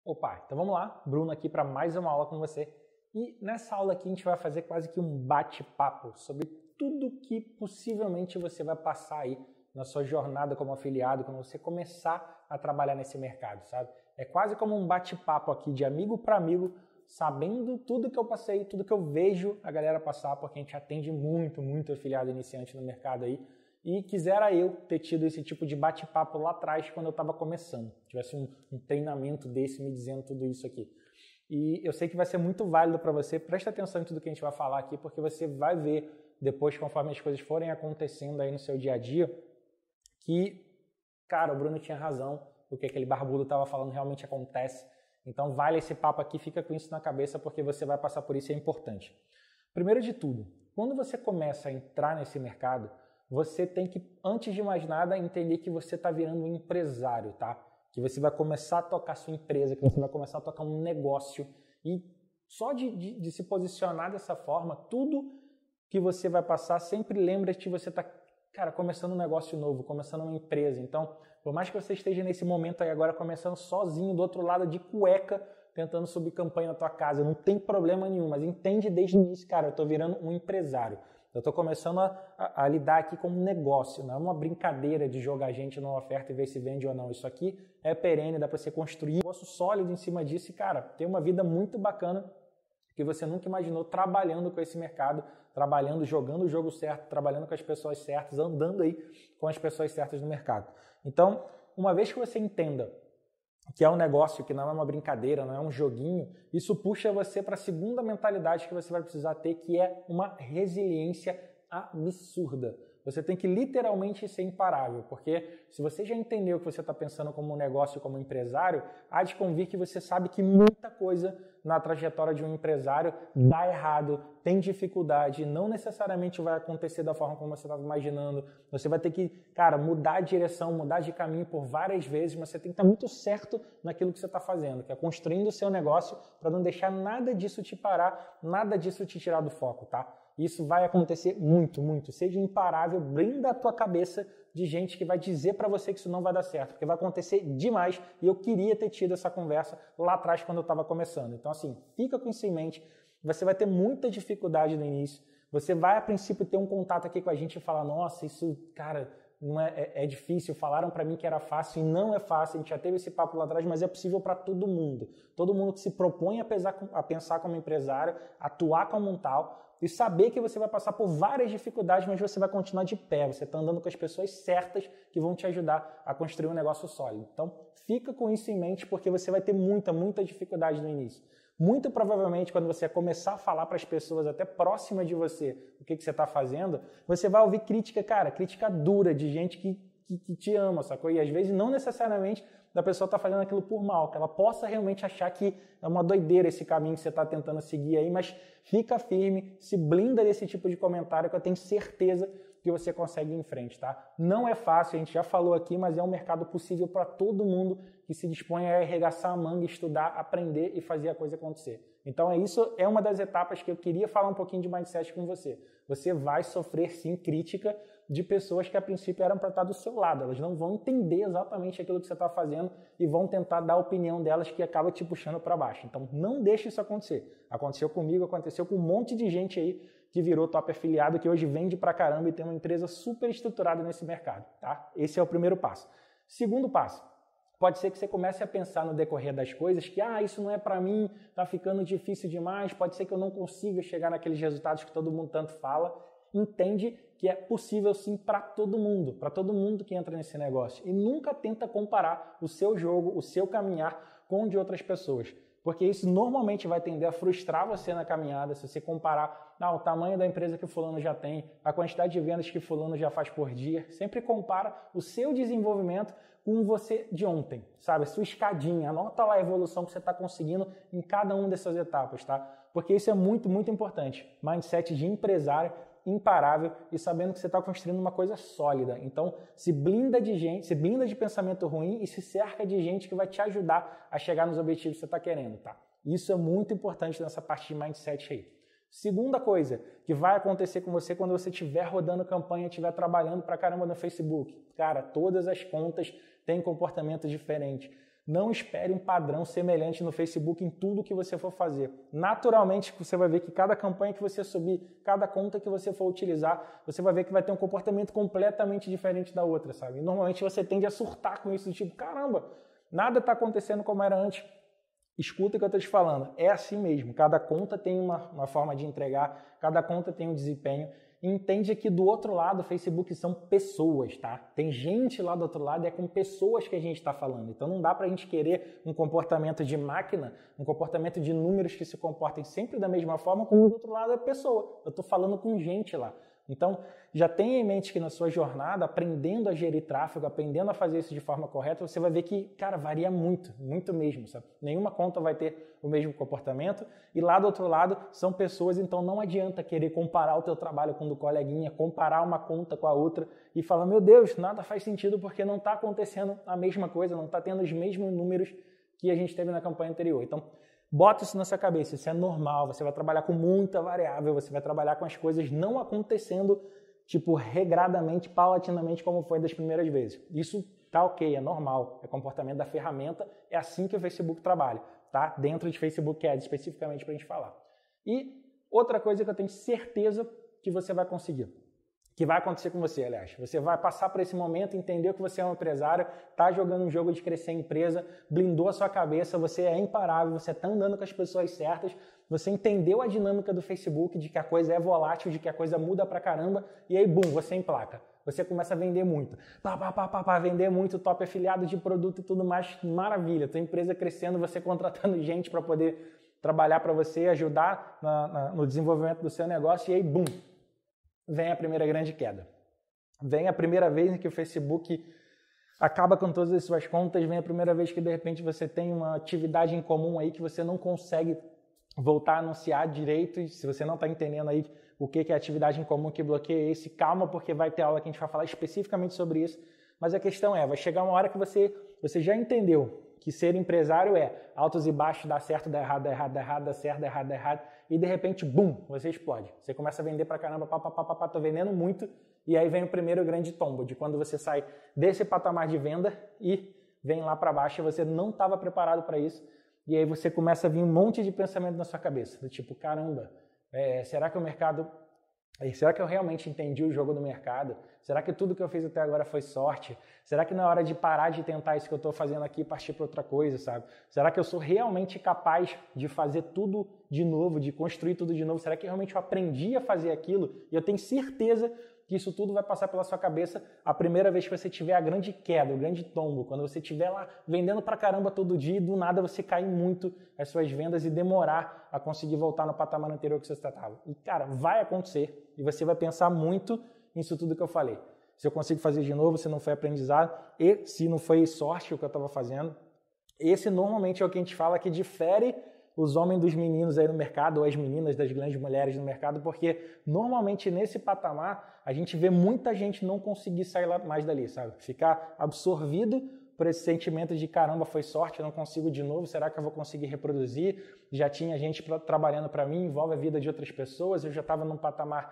Opa, então vamos lá, Bruno aqui para mais uma aula com você. E nessa aula aqui a gente vai fazer quase que um bate-papo sobre tudo que possivelmente você vai passar aí na sua jornada como afiliado, quando você começar a trabalhar nesse mercado, sabe? É quase como um bate-papo aqui de amigo para amigo, sabendo tudo que eu passei, tudo que eu vejo a galera passar, porque a gente atende muito afiliado iniciante no mercado aí. E quisera eu ter tido esse tipo de bate-papo lá atrás quando eu estava começando. Tivesse um treinamento desse me dizendo tudo isso aqui. E eu sei que vai ser muito válido para você. Presta atenção em tudo que a gente vai falar aqui, porque você vai ver depois, conforme as coisas forem acontecendo aí no seu dia a dia, que, cara, o Bruno tinha razão. O que aquele barbudo estava falando realmente acontece. Então vale esse papo aqui, fica com isso na cabeça, porque você vai passar por isso e é importante. Primeiro de tudo, quando você começa a entrar nesse mercado, você tem que, antes de mais nada, entender que você está virando um empresário, tá? Que você vai começar a tocar sua empresa, que você vai começar a tocar um negócio. E só de se posicionar dessa forma, tudo que você vai passar, sempre lembra que você está, cara, começando um negócio novo, começando uma empresa. Então, por mais que você esteja nesse momento aí agora começando sozinho, do outro lado de cueca, tentando subir campanha na tua casa, não tem problema nenhum, mas entende desde o início, cara, eu estou virando um empresário. Eu estou começando a lidar aqui como um negócio, não é uma brincadeira de jogar gente numa oferta e ver se vende ou não. Isso aqui é perene, dá para você construir um negócio sólido em cima disso e, cara, ter uma vida muito bacana que você nunca imaginou trabalhando com esse mercado, trabalhando, jogando o jogo certo, trabalhando com as pessoas certas, andando aí com as pessoas certas no mercado. Então, uma vez que você entenda que é um negócio, que não é uma brincadeira, não é um joguinho, isso puxa você para a segunda mentalidade que você vai precisar ter, que é uma resiliência absurda. Você tem que literalmente ser imparável, porque se você já entendeu que você está pensando como um negócio, como um empresário, há de convir que você sabe que muita coisa na trajetória de um empresário dá errado, tem dificuldade, não necessariamente vai acontecer da forma como você estava imaginando. Você vai ter que, cara, mudar de direção, mudar de caminho por várias vezes, mas você tem que estar muito certo naquilo que você está fazendo, que é construindo o seu negócio para não deixar nada disso te parar, nada disso te tirar do foco, tá? Isso vai acontecer muito. Seja imparável, brinda a tua cabeça de gente que vai dizer para você que isso não vai dar certo, porque vai acontecer demais e eu queria ter tido essa conversa lá atrás quando eu estava começando. Então, assim, fica com isso em mente. Você vai ter muita dificuldade no início. Você vai, a princípio, ter um contato aqui com a gente e falar, nossa, isso, cara, não é difícil. Falaram para mim que era fácil e não é fácil. A gente já teve esse papo lá atrás, mas é possível para todo mundo. Todo mundo que se propõe a pensar como empresário, atuar como um tal, e saber que você vai passar por várias dificuldades, mas você vai continuar de pé. Você está andando com as pessoas certas que vão te ajudar a construir um negócio sólido. Então, fica com isso em mente, porque você vai ter muita dificuldade no início. Muito provavelmente, quando você começar a falar para as pessoas até próximas de você o que você está fazendo, você vai ouvir crítica, cara, crítica dura de gente que te ama, sacou? E às vezes não necessariamente da pessoa estar fazendo aquilo por mal, que ela possa realmente achar que é uma doideira esse caminho que você está tentando seguir aí, mas fica firme, se blinda desse tipo de comentário que eu tenho certeza que você consegue ir em frente, tá? Não é fácil, a gente já falou aqui, mas é um mercado possível para todo mundo que se dispõe a arregaçar a manga, estudar, aprender e fazer a coisa acontecer. Então é uma das etapas que eu queria falar um pouquinho de mindset com você. Você vai sofrer sim crítica de pessoas que a princípio eram para estar do seu lado. Elas não vão entender exatamente aquilo que você está fazendo e vão tentar dar a opinião delas que acaba te puxando para baixo. Então não deixe isso acontecer. Aconteceu comigo, aconteceu com um monte de gente aí que virou top afiliado, que hoje vende pra caramba e tem uma empresa super estruturada nesse mercado, tá? Esse é o primeiro passo. Segundo passo, pode ser que você comece a pensar no decorrer das coisas que, isso não é para mim, tá ficando difícil demais, pode ser que eu não consiga chegar naqueles resultados que todo mundo tanto fala. Entende que é possível sim para todo mundo que entra nesse negócio. E nunca tenta comparar o seu jogo, o seu caminhar com o de outras pessoas. Porque isso normalmente vai tender a frustrar você na caminhada, se você comparar o tamanho da empresa que o fulano já tem, a quantidade de vendas que o fulano já faz por dia. Sempre compara o seu desenvolvimento com você de ontem, sabe? A sua escadinha, anota lá a evolução que você está conseguindo em cada uma dessas etapas, tá? Porque isso é muito importante. Mindset de empresário imparável e sabendo que você está construindo uma coisa sólida. Então, se blinda de gente, se blinda de pensamento ruim e se cerca de gente que vai te ajudar a chegar nos objetivos que você está querendo, tá? Isso é muito importante nessa parte de mindset aí. Segunda coisa que vai acontecer com você quando você estiver rodando campanha, estiver trabalhando pra caramba no Facebook. Cara, todas as contas têm comportamento diferente. Não espere um padrão semelhante no Facebook em tudo que você for fazer. Naturalmente, você vai ver que cada campanha que você subir, cada conta que você for utilizar, você vai ver que vai ter um comportamento completamente diferente da outra, sabe? E normalmente você tende a surtar com isso, do tipo, caramba, nada está acontecendo como era antes. Escuta o que eu estou te falando, é assim mesmo. Cada conta tem uma forma de entregar, cada conta tem um desempenho. Entende que do outro lado o Facebook são pessoas, tá? Tem gente lá do outro lado e é com pessoas que a gente está falando. Então não dá para a gente querer um comportamento de máquina, um comportamento de números que se comportem sempre da mesma forma, como do outro lado é pessoa. Eu estou falando com gente lá. Então, já tenha em mente que na sua jornada, aprendendo a gerir tráfego, aprendendo a fazer isso de forma correta, você vai ver que, cara, varia muito, muito mesmo, sabe? Nenhuma conta vai ter o mesmo comportamento e lá do outro lado são pessoas, então não adianta querer comparar o teu trabalho com o do coleguinha, comparar uma conta com a outra e falar, meu Deus, nada faz sentido porque não está acontecendo a mesma coisa, não está tendo os mesmos números que a gente teve na campanha anterior. Então, bota isso na sua cabeça, isso é normal, você vai trabalhar com muita variável, você vai trabalhar com as coisas não acontecendo, tipo, regradamente, paulatinamente, como foi das primeiras vezes. Isso tá ok, é normal, é comportamento da ferramenta, é assim que o Facebook trabalha, tá? Dentro de Facebook Ads, especificamente pra gente falar. E outra coisa que eu tenho certeza que você vai conseguir, que vai acontecer com você, aliás. Você vai passar por esse momento, entender que você é um empresário, está jogando um jogo de crescer a empresa, blindou a sua cabeça, você é imparável, você está andando com as pessoas certas, você entendeu a dinâmica do Facebook, de que a coisa é volátil, de que a coisa muda pra caramba, e aí, bum, você emplaca. Você começa a vender muito. Vender muito, top afiliado de produto e tudo mais, maravilha. Tua empresa crescendo, você contratando gente para poder trabalhar para você, ajudar no desenvolvimento do seu negócio, e aí, bum, vem a primeira grande queda. Vem a primeira vez em que o Facebook acaba com todas as suas contas, vem a primeira vez que de repente você tem uma atividade em comum aí que você não consegue voltar a anunciar direito, e se você não está entendendo aí o que é atividade em comum que bloqueia esse, calma, porque vai ter aula que a gente vai falar especificamente sobre isso, mas a questão é, vai chegar uma hora que você já entendeu que ser empresário é altos e baixos, dá certo, dá errado, dá errado, dá errado, dá certo, dá errado, dá errado, e de repente, bum, você explode. Você começa a vender pra caramba, tô vendendo muito, e aí vem o primeiro grande tombo, de quando você sai desse patamar de venda e vem lá para baixo e você não estava preparado para isso, e aí você começa a vir um monte de pensamento na sua cabeça, do tipo, caramba, será que o mercado... Será que eu realmente entendi o jogo do mercado? Será que tudo que eu fiz até agora foi sorte? Será que não é hora de parar de tentar isso que eu estou fazendo aqui e partir para outra coisa, sabe? Será que eu sou realmente capaz de fazer tudo de novo, de construir tudo de novo? Será que realmente eu aprendi a fazer aquilo? E eu tenho certeza que isso tudo vai passar pela sua cabeça a primeira vez que você tiver a grande queda, o grande tombo, quando você estiver lá vendendo pra caramba todo dia e do nada você cair muito as suas vendas e demorar a conseguir voltar no patamar anterior que você estava. E cara, vai acontecer e você vai pensar muito nisso tudo que eu falei. Se eu consigo fazer de novo, se não foi aprendizado e se não foi sorte o que eu estava fazendo. Esse normalmente é o que a gente fala que difere os homens dos meninos aí no mercado, ou as meninas das grandes mulheres no mercado, porque normalmente nesse patamar a gente vê muita gente não conseguir sair mais dali, sabe? Ficar absorvido por esse sentimento de caramba, foi sorte, eu não consigo de novo, será que eu vou conseguir reproduzir? Já tinha gente trabalhando para mim, envolve a vida de outras pessoas, eu já estava num patamar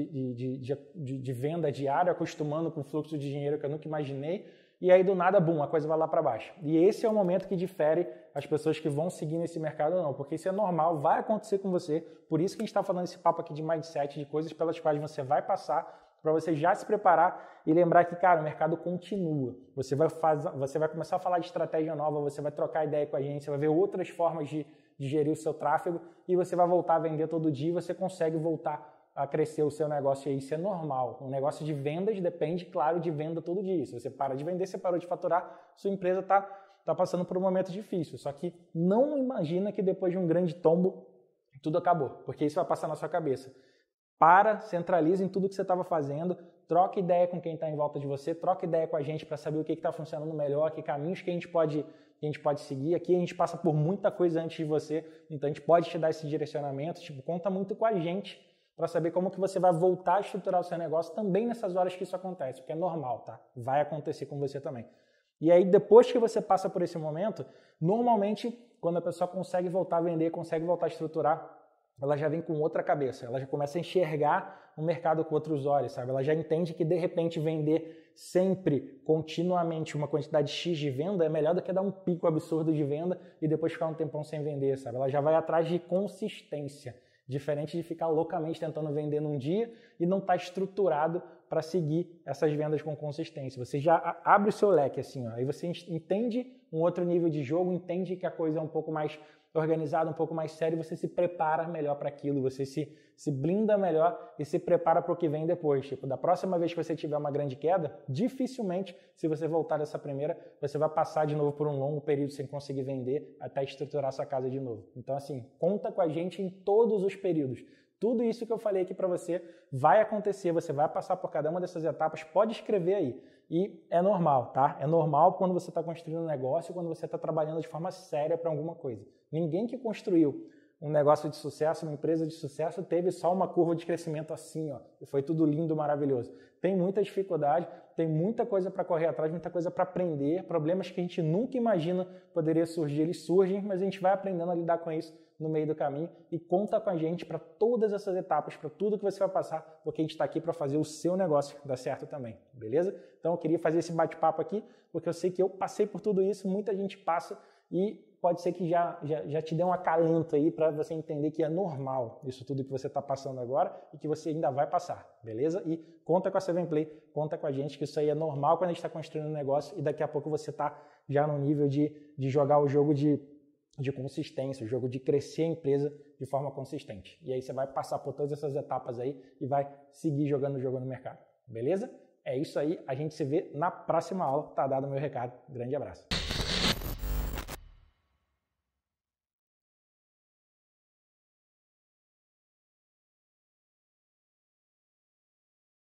de venda diária, acostumando com o fluxo de dinheiro que eu nunca imaginei, e aí do nada, bum, a coisa vai lá para baixo. E esse é o momento que difere as pessoas que vão seguir nesse mercado ou não, porque isso é normal, vai acontecer com você, por isso que a gente está falando esse papo aqui de mindset, de coisas pelas quais você vai passar, para você já se preparar e lembrar que, cara, o mercado continua. Você vai começar a falar de estratégia nova, você vai trocar ideia com a gente, você vai ver outras formas de gerir o seu tráfego e você vai voltar a vender todo dia e você consegue voltar a crescer o seu negócio e isso é normal. Um negócio de vendas depende, claro, de venda todo dia. Se você para de vender, você parou de faturar, sua empresa está passando por um momento difícil. Só que não imagina que depois de um grande tombo, tudo acabou, porque isso vai passar na sua cabeça. Centraliza em tudo que você estava fazendo, troca ideia com quem está em volta de você, troca ideia com a gente para saber o que está funcionando melhor, que caminhos que a gente pode seguir. Aqui a gente passa por muita coisa antes de você, então a gente pode te dar esse direcionamento, conta muito com a gente para saber como que você vai voltar a estruturar o seu negócio também nessas horas que isso acontece, porque é normal, tá? Vai acontecer com você também. E aí, depois que você passa por esse momento, normalmente, quando a pessoa consegue voltar a vender, consegue voltar a estruturar, ela já vem com outra cabeça, ela já começa a enxergar o mercado com outros olhos, sabe? Ela já entende que de repente vender sempre, continuamente, uma quantidade X de venda é melhor do que dar um pico absurdo de venda e depois ficar um tempão sem vender, sabe? Ela já vai atrás de consistência, diferente de ficar loucamente tentando vender num dia e não estar estruturado para seguir essas vendas com consistência. Você já abre o seu leque assim, ó, aí você entende um outro nível de jogo, entende que a coisa é um pouco mais organizado, um pouco mais sério, você se prepara melhor para aquilo, você se blinda melhor e se prepara para o que vem depois. Tipo, da próxima vez que você tiver uma grande queda, dificilmente, se você voltar dessa primeira, você vai passar de novo por um longo período sem conseguir vender até estruturar sua casa de novo. Então, assim, conta com a gente em todos os períodos. Tudo isso que eu falei aqui para você vai acontecer, você vai passar por cada uma dessas etapas, pode escrever aí. E é normal, tá? É normal quando você está construindo um negócio, quando você está trabalhando de forma séria para alguma coisa. Ninguém que construiu um negócio de sucesso, uma empresa de sucesso, teve só uma curva de crescimento assim, ó, e foi tudo lindo, maravilhoso. Tem muita dificuldade, tem muita coisa para correr atrás, muita coisa para aprender, problemas que a gente nunca imagina poderia surgir, eles surgem, mas a gente vai aprendendo a lidar com isso no meio do caminho e conta com a gente para todas essas etapas, para tudo que você vai passar, porque a gente está aqui para fazer o seu negócio dar certo também, beleza? Então eu queria fazer esse bate-papo aqui, porque eu sei que eu passei por tudo isso, muita gente passa e pode ser que já te dê um acalento aí para você entender que é normal isso tudo que você está passando agora e que você ainda vai passar, beleza? E conta com a 7play, conta com a gente que isso aí é normal quando a gente está construindo um negócio e daqui a pouco você está já no nível de jogar o jogo de consistência, o jogo de crescer a empresa de forma consistente. E aí você vai passar por todas essas etapas aí e vai seguir jogando o jogo no mercado, beleza? É isso aí, a gente se vê na próxima aula, tá dado o meu recado. Grande abraço.